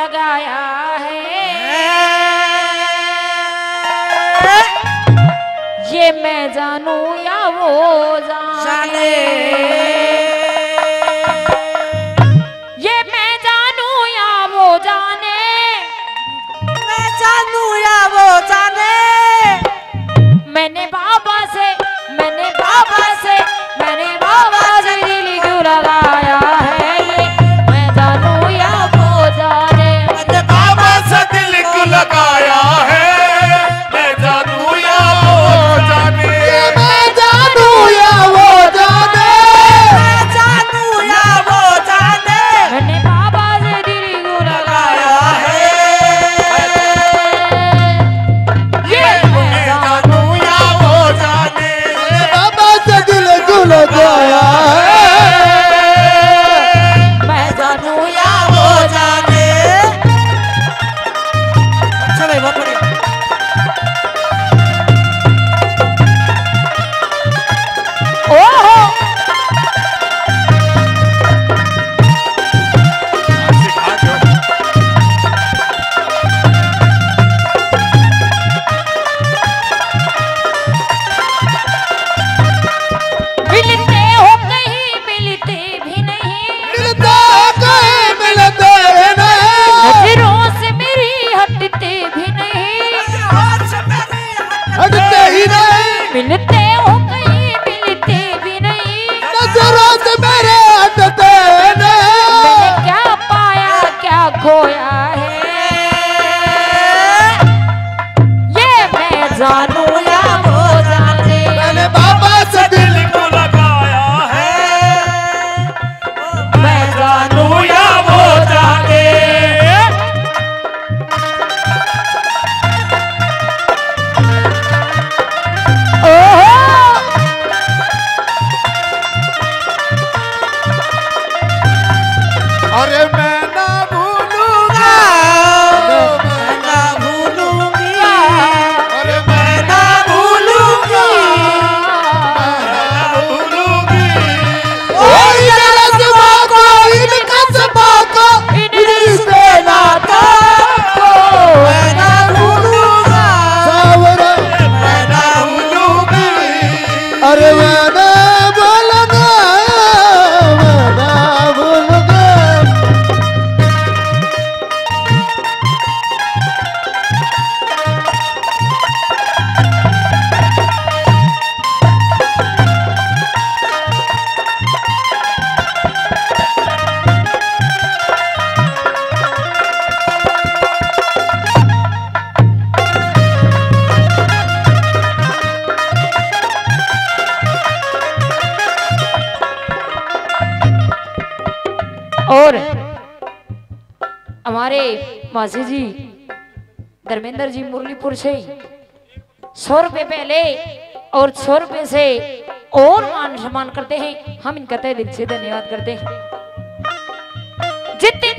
लगाया है, ये मैं जानू या वो जाने, ये मैं जानू या वो जाने, मैं जानू या वो जाने। मैंने बाबा से दिल क्यों लगाया है, ये मैं जानू या वो जाने। मैंने बाबा से दिल क्यों लगाया है, मैं जानू या वो जाने, मैं जानू या वो जाने, मैं जानू या वो जाने। मैंने बाबा से दिल क्यों लगाया है, ये मैं जानू या वो जाने, बाबा से दिल क्यों लगाया है, मैं जानू या वो जाने। अच्छा भाई बहुत बढ़िया। ओहो सिखा दो। मिलते हो कहीं मिलते भी नहीं, मिलते कहीं मिलते नहीं, नजरों से मेरी हटते भी नहीं, हटते ही नहीं, मिलते हो कहीं मिलते भी नहीं। नजरों से मेरे हटते नहीं। मैंने क्या पाया क्या खोया है, ये मैं जानू या वो जाने। मैंने बाबा से दिल दिल को लगाया है, मैं जानू या वो जाने, ओहो अरे मैं ना भूलूंगा, मैं ना भूलूंगी, अरे मैं ना भूलूंगी। भूलूंगी कोई रस्मों को, इन कस्मों को, इन रिश्ते नातों को, मैं ना भूलूंगा, सावरे मैं ना भूलूंगी। अरे मैं ना भूलूंगा, मैं ना भूलूंगा। और हमारे मासी जी धर्मेंद्र जी मुरलीपुर से 100 रुपए पहले और 100 रुपए से और मान सम्मान करते हैं। हम इनका तहे दिल से धन्यवाद करते हैं। जितने